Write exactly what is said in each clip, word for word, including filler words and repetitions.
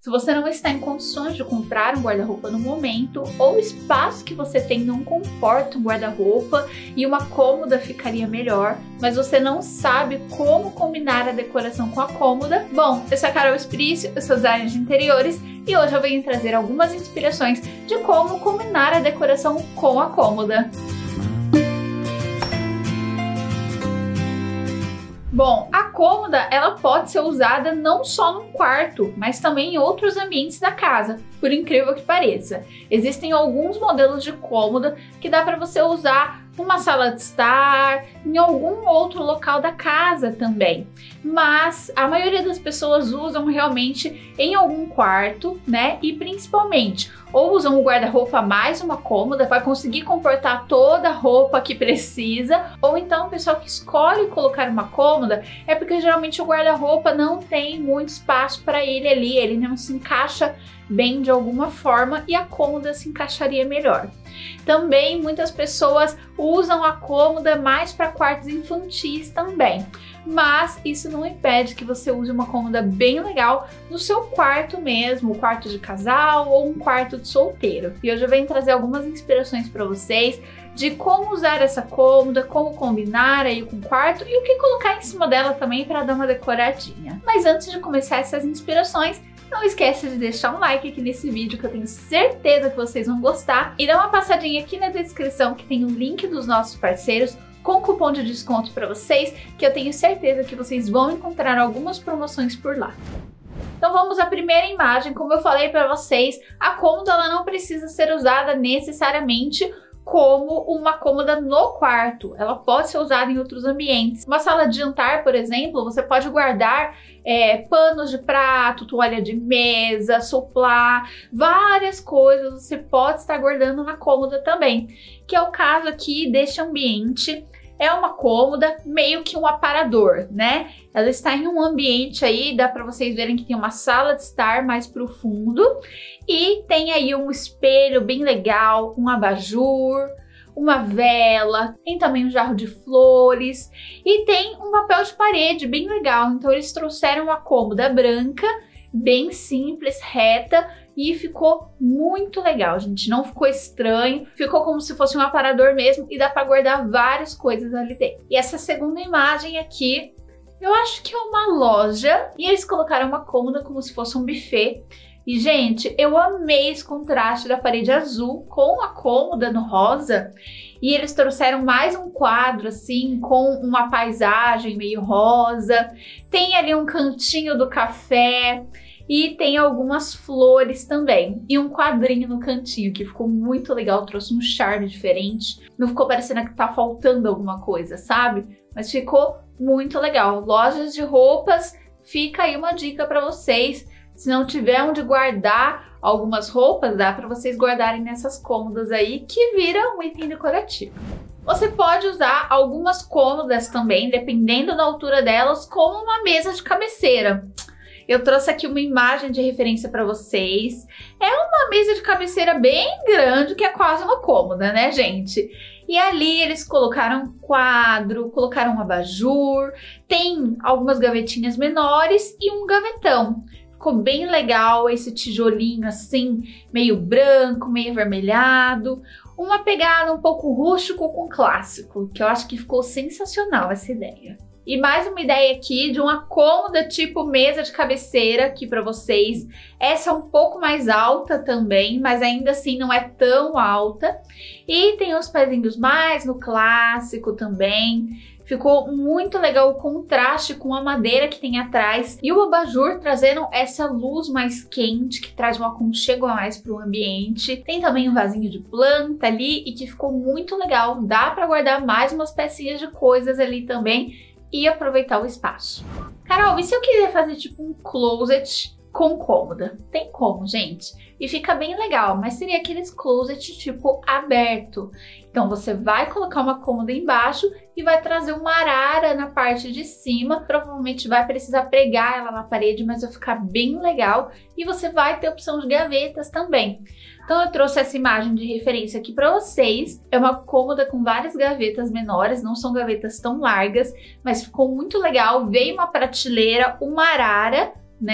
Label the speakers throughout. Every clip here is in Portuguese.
Speaker 1: Se você não está em condições de comprar um guarda-roupa no momento, ou o espaço que você tem não comporta um guarda-roupa e uma cômoda ficaria melhor, mas você não sabe como combinar a decoração com a cômoda, bom, eu sou a Carol Esprício, eu sou designer de interiores e hoje eu venho trazer algumas inspirações de como combinar a decoração com a cômoda. Bom, a cômoda ela pode ser usada não só num quarto, mas também em outros ambientes da casa, por incrível que pareça. Existem alguns modelos de cômoda que dá para você usar numa sala de estar, em algum outro local da casa também. Mas a maioria das pessoas usam realmente em algum quarto, né? E principalmente, ou usam o guarda-roupa mais uma cômoda para conseguir comportar toda a roupa que precisa, ou então o pessoal que escolhe colocar uma cômoda é porque geralmente o guarda-roupa não tem muito espaço para ele ali, ele não se encaixa bem de alguma forma e a cômoda se encaixaria melhor. Também muitas pessoas usam a cômoda mais para quartos infantis também, mas isso não impede que você use uma cômoda bem legal no seu quarto mesmo, um quarto de casal ou um quarto de solteiro. E hoje eu venho trazer algumas inspirações para vocês de como usar essa cômoda, como combinar aí com o quarto e o que colocar em cima dela também para dar uma decoradinha. Mas antes de começar essas inspirações, não esqueça de deixar um like aqui nesse vídeo que eu tenho certeza que vocês vão gostar e dá uma passadinha aqui na descrição que tem o link dos nossos parceiros com cupom de desconto para vocês, que eu tenho certeza que vocês vão encontrar algumas promoções por lá. Então vamos à primeira imagem. Como eu falei para vocês, a cômoda ela não precisa ser usada necessariamente como uma cômoda no quarto, ela pode ser usada em outros ambientes. Uma sala de jantar, por exemplo, você pode guardar é, panos de prato, toalha de mesa, suplá, várias coisas você pode estar guardando na cômoda também, que é o caso aqui deste ambiente. É uma cômoda, meio que um aparador, né? Ela está em um ambiente aí, dá para vocês verem que tem uma sala de estar mais pro fundo e tem aí um espelho bem legal, um abajur, uma vela, tem também um jarro de flores e tem um papel de parede bem legal. Então eles trouxeram uma cômoda branca, bem simples, reta, e ficou muito legal, gente. Não ficou estranho, ficou como se fosse um aparador mesmo e dá para guardar várias coisas ali dentro. E essa segunda imagem aqui, eu acho que é uma loja e eles colocaram uma cômoda como se fosse um buffet. E, gente, eu amei esse contraste da parede azul com a cômoda no rosa. E eles trouxeram mais um quadro, assim, com uma paisagem meio rosa. Tem ali um cantinho do café. E tem algumas flores também. E um quadrinho no cantinho, que ficou muito legal, trouxe um charme diferente. Não ficou parecendo que tá faltando alguma coisa, sabe? Mas ficou muito legal. Lojas de roupas, fica aí uma dica pra vocês. Se não tiver onde guardar algumas roupas, dá pra vocês guardarem nessas cômodas aí, que vira um item decorativo. Você pode usar algumas cômodas também, dependendo da altura delas, como uma mesa de cabeceira. Eu trouxe aqui uma imagem de referência para vocês. É uma mesa de cabeceira bem grande, que é quase uma cômoda, né, gente? E ali eles colocaram um quadro, colocaram um abajur, tem algumas gavetinhas menores e um gavetão. Ficou bem legal esse tijolinho assim, meio branco, meio avermelhado. Uma pegada um pouco rústico com clássico, que eu acho que ficou sensacional essa ideia. E mais uma ideia aqui de uma cômoda tipo mesa de cabeceira aqui para vocês. Essa é um pouco mais alta também, mas ainda assim não é tão alta. E tem os pezinhos mais no clássico também. Ficou muito legal o contraste com a madeira que tem atrás e o abajur trazendo essa luz mais quente que traz um aconchego a mais para o ambiente. Tem também um vasinho de planta ali e que ficou muito legal. Dá para guardar mais umas pecinhas de coisas ali também e aproveitar o espaço. Carol, e se eu quiser fazer tipo um closet com cômoda? Tem como, gente. E fica bem legal, mas seria aqueles closet tipo aberto. Então você vai colocar uma cômoda embaixo e vai trazer uma arara na parte de cima. Provavelmente vai precisar pregar ela na parede, mas vai ficar bem legal. E você vai ter opção de gavetas também. Então eu trouxe essa imagem de referência aqui para vocês. É uma cômoda com várias gavetas menores, não são gavetas tão largas, mas ficou muito legal. Veio uma prateleira, uma arara, né?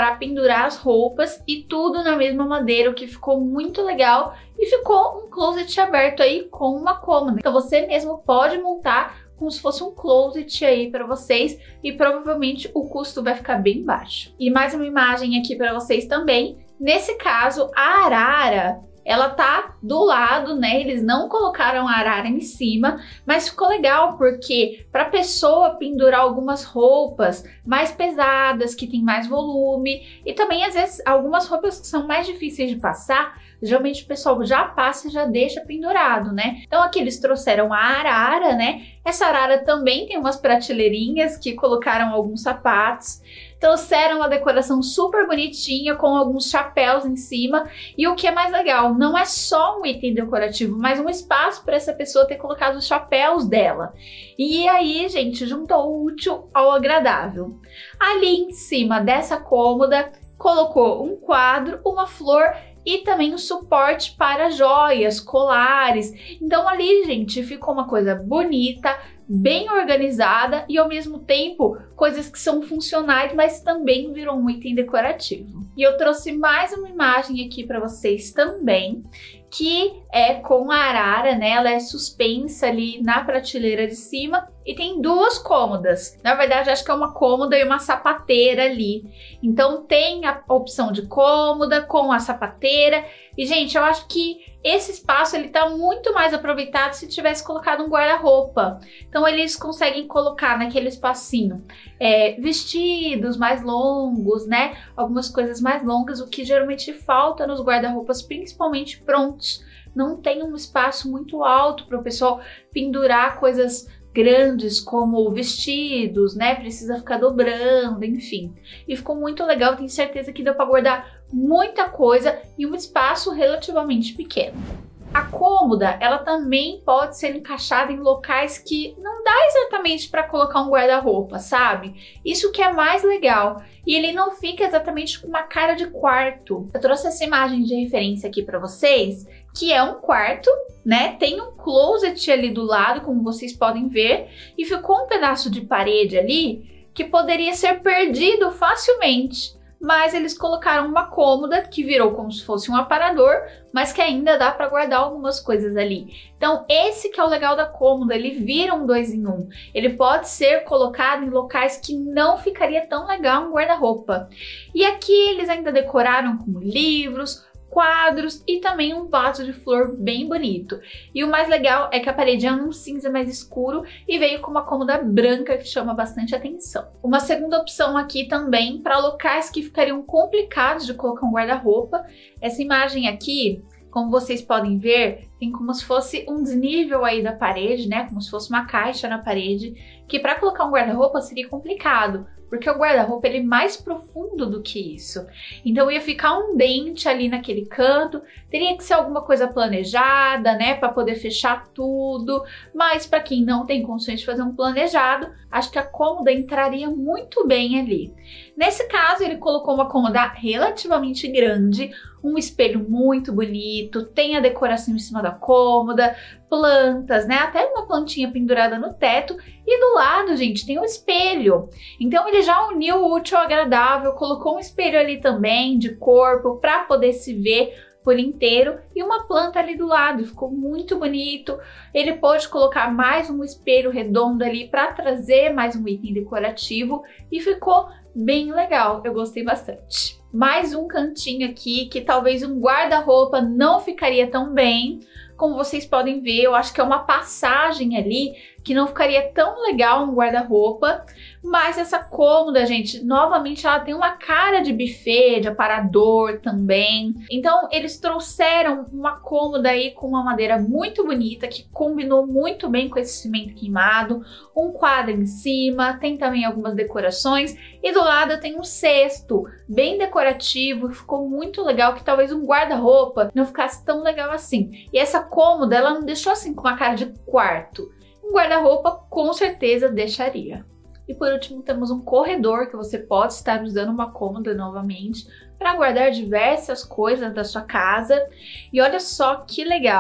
Speaker 1: para pendurar as roupas e tudo na mesma madeira, o que ficou muito legal e ficou um closet aberto aí com uma cômoda. Então você mesmo pode montar como se fosse um closet aí para vocês e provavelmente o custo vai ficar bem baixo. E mais uma imagem aqui para vocês também. Nesse caso, a arara, ela tá do lado, né? Eles não colocaram a arara em cima, mas ficou legal porque para pessoa pendurar algumas roupas mais pesadas, que tem mais volume, e também às vezes algumas roupas que são mais difíceis de passar, geralmente o pessoal já passa e já deixa pendurado, né? Então aqui eles trouxeram a arara, né? Essa arara também tem umas prateleirinhas que colocaram alguns sapatos. Trouxeram uma decoração super bonitinha com alguns chapéus em cima. E o que é mais legal, não é só um item decorativo, mas um espaço para essa pessoa ter colocado os chapéus dela. E aí, gente, juntou o útil ao agradável. Ali em cima dessa cômoda, colocou um quadro, uma flor e também um suporte para joias, colares. Então ali, gente, ficou uma coisa bonita, bem organizada e ao mesmo tempo coisas que são funcionais, mas também virou um item decorativo. E eu trouxe mais uma imagem aqui para vocês também, que é com a arara, né? Ela é suspensa ali na prateleira de cima e tem duas cômodas. Na verdade, acho que é uma cômoda e uma sapateira ali. Então tem a opção de cômoda com a sapateira. E, gente, eu acho que esse espaço ele tá muito mais aproveitado se tivesse colocado um guarda-roupa. Então eles conseguem colocar naquele espacinho é, vestidos mais longos, né? Algumas coisas mais longas, o que geralmente falta nos guarda-roupas, principalmente prontos. Não tem um espaço muito alto para o pessoal pendurar coisas grandes como vestidos, né? Precisa ficar dobrando, enfim. E ficou muito legal, tenho certeza que deu para guardar muita coisa em um espaço relativamente pequeno. A cômoda, ela também pode ser encaixada em locais que não dá exatamente para colocar um guarda-roupa, sabe? Isso que é mais legal. E ele não fica exatamente com uma cara de quarto. Eu trouxe essa imagem de referência aqui para vocês, que é um quarto, né? Tem um closet ali do lado, como vocês podem ver, e ficou um pedaço de parede ali que poderia ser perdido facilmente. Mas eles colocaram uma cômoda que virou como se fosse um aparador, mas que ainda dá para guardar algumas coisas ali. Então esse que é o legal da cômoda, ele vira um dois em um. Ele pode ser colocado em locais que não ficaria tão legal um guarda-roupa. E aqui eles ainda decoraram com livros, quadros e também um vaso de flor bem bonito. E o mais legal é que a parede é um cinza mais escuro e veio com uma cômoda branca que chama bastante atenção. Uma segunda opção aqui também para locais que ficariam complicados de colocar um guarda-roupa. Essa imagem aqui, como vocês podem ver, tem como se fosse um desnível aí da parede, né? Como se fosse uma caixa na parede, que para colocar um guarda-roupa seria complicado, porque o guarda-roupa ele é mais profundo do que isso. Então ia ficar um dente ali naquele canto, teria que ser alguma coisa planejada, né, para poder fechar tudo. Mas para quem não tem condições de fazer um planejado, acho que a cômoda entraria muito bem ali. Nesse caso, ele colocou uma cômoda relativamente grande, um espelho muito bonito, tem a decoração em cima da cômoda, plantas, né? Até uma plantinha pendurada no teto e do lado, gente, tem um espelho. Então ele já uniu o útil ao agradável, colocou um espelho ali também de corpo para poder se ver por inteiro e uma planta ali do lado, ficou muito bonito. Ele pôde colocar mais um espelho redondo ali para trazer mais um item decorativo e ficou bem legal, eu gostei bastante. Mais um cantinho aqui que talvez um guarda-roupa não ficaria tão bem. Como vocês podem ver, eu acho que é uma passagem ali que não ficaria tão legal um guarda-roupa, mas essa cômoda, gente, novamente ela tem uma cara de buffet, de aparador também. Então eles trouxeram uma cômoda aí com uma madeira muito bonita, que combinou muito bem com esse cimento queimado, um quadro em cima, tem também algumas decorações e do lado tem um cesto bem decorativo, ficou muito legal, que talvez um guarda-roupa não ficasse tão legal assim. E essa cômoda, ela não deixou assim com uma cara de quarto. Um guarda-roupa com certeza deixaria. E por último temos um corredor que você pode estar usando uma cômoda novamente para guardar diversas coisas da sua casa. E olha só que legal,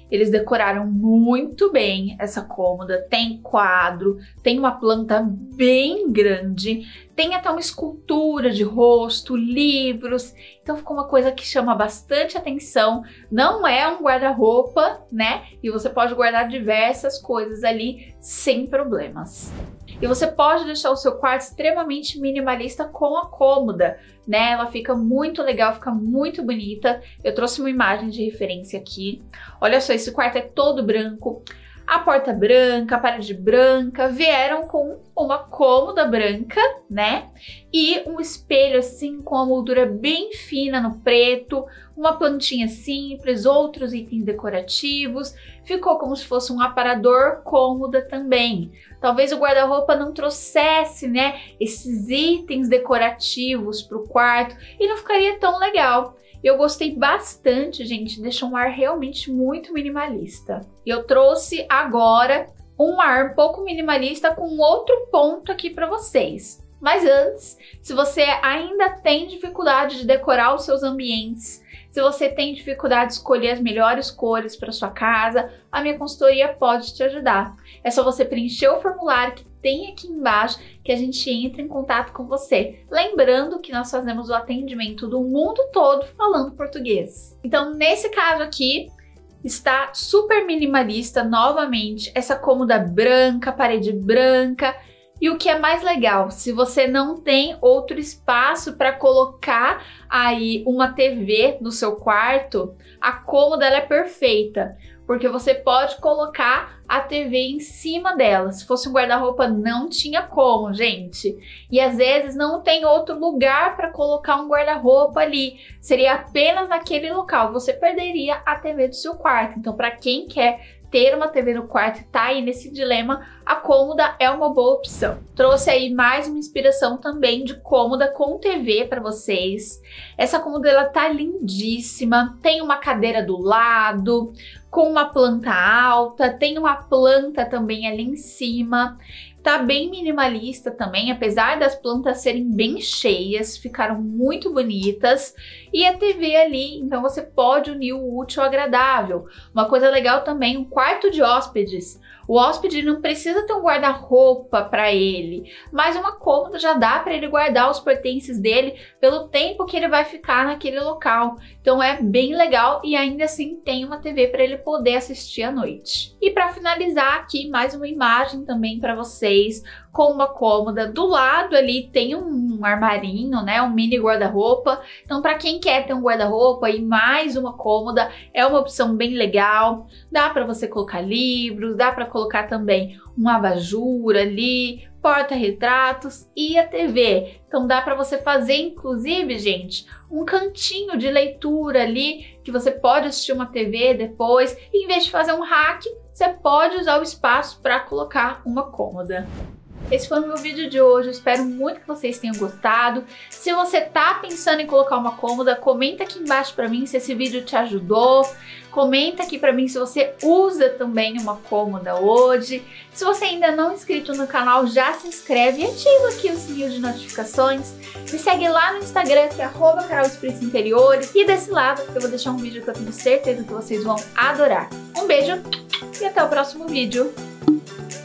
Speaker 1: Eles decoraram muito bem essa cômoda, tem quadro, tem uma planta bem grande, tem até uma escultura de rosto, livros, então ficou uma coisa que chama bastante atenção. Não é um guarda-roupa, né? E você pode guardar diversas coisas ali sem problemas. E você pode deixar o seu quarto extremamente minimalista com a cômoda, né? Ela fica muito legal, fica muito bonita. Eu trouxe uma imagem de referência aqui. Olha só, esse quarto é todo branco. A porta branca, a parede branca, vieram com uma cômoda branca, né? E um espelho assim com a moldura bem fina no preto, uma plantinha simples, outros itens decorativos. Ficou como se fosse um aparador cômoda também. Talvez o guarda-roupa não trouxesse, né, esses itens decorativos para o quarto e não ficaria tão legal. Eu gostei bastante, gente, deixa um ar realmente muito minimalista. Eu trouxe agora um ar um pouco minimalista com outro ponto aqui para vocês. Mas antes, se você ainda tem dificuldade de decorar os seus ambientes, se você tem dificuldade de escolher as melhores cores para sua casa, a minha consultoria pode te ajudar. É só você preencher o formulário que tem aqui embaixo que a gente entra em contato com você. Lembrando que nós fazemos o atendimento do mundo todo falando português. Então, nesse caso aqui, está super minimalista novamente, essa cômoda branca, parede branca. E o que é mais legal, se você não tem outro espaço para colocar aí uma T V no seu quarto, a cômoda ela é perfeita, porque você pode colocar a T V em cima dela. Se fosse um guarda-roupa não tinha como, gente. E às vezes não tem outro lugar para colocar um guarda-roupa ali, seria apenas naquele local, você perderia a T V do seu quarto. Então, para quem quer ter uma T V no quarto e tá aí nesse dilema, a cômoda é uma boa opção. Trouxe aí mais uma inspiração também de cômoda com T V para vocês. Essa cômoda ela tá lindíssima, tem uma cadeira do lado, com uma planta alta, tem uma planta também ali em cima. Tá bem minimalista também, apesar das plantas serem bem cheias, ficaram muito bonitas. E a T V ali, então você pode unir o útil ao agradável. Uma coisa legal também, um quarto de hóspedes. O hóspede não precisa ter um guarda-roupa para ele, mas uma cômoda já dá para ele guardar os pertences dele pelo tempo que ele vai ficar naquele local. Então é bem legal e ainda assim tem uma T V para ele poder assistir à noite. E para finalizar aqui, mais uma imagem também para vocês com uma cômoda. Do lado ali tem um armarinho, né, um mini guarda-roupa. Então para quem quer ter um guarda-roupa e mais uma cômoda, é uma opção bem legal. Dá para você colocar livros, dá para colocar também um abajur ali, porta-retratos e a T V. Então dá para você fazer, inclusive, gente, um cantinho de leitura ali, que você pode assistir uma T V depois. E em vez de fazer um rack, você pode usar o espaço para colocar uma cômoda. Esse foi o meu vídeo de hoje, eu espero muito que vocês tenham gostado. Se você tá pensando em colocar uma cômoda, comenta aqui embaixo pra mim se esse vídeo te ajudou. Comenta aqui pra mim se você usa também uma cômoda hoje. Se você ainda não é inscrito no canal, já se inscreve e ativa aqui o sininho de notificações. Me segue lá no Instagram, que é arroba Carol Espíritos Interiores. E desse lado eu vou deixar um vídeo que eu tenho certeza que vocês vão adorar. Um beijo e até o próximo vídeo.